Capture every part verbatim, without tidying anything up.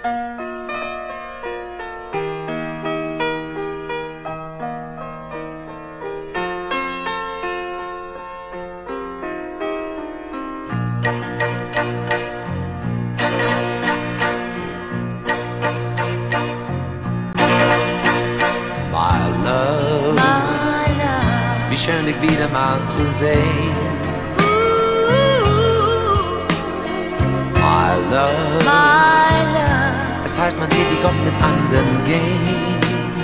Wie schön dich wieder mal zu sehen. My love, My love. es heißt, man sieht dich oft mit anderen gehen.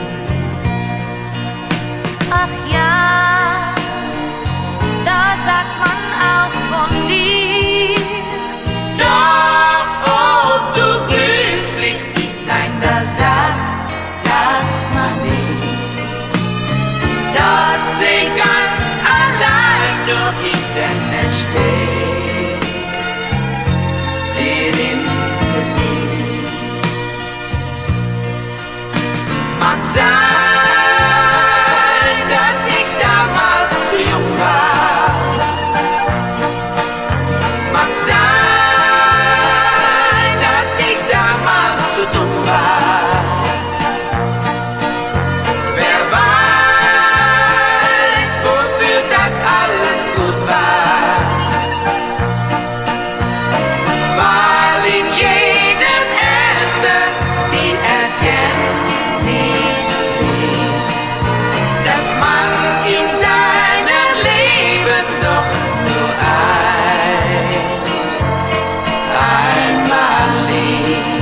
Ach ja, da sagt man auch von dir. Doch, ob du glücklich bist, nein, das sagt, sagt man nicht. Das sehe ganz allein nur ich, denn es steht dir im Gesicht. Mag sein, dass ich damals zu jung war. Mag sein, dass ich damals zu dumm war. Wer weiß, wofür das alles gut war. Weil in jedem Ende die Erkenntnis liegt, dass man in seinem Leben doch nur ein, einmal liebt.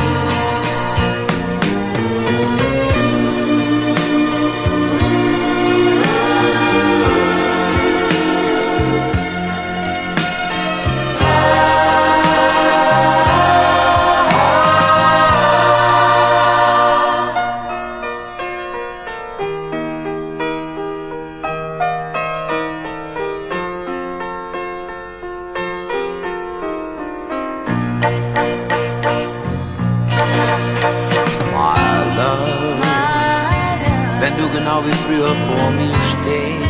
My love, wenn du genau wie früher vor mir stehst.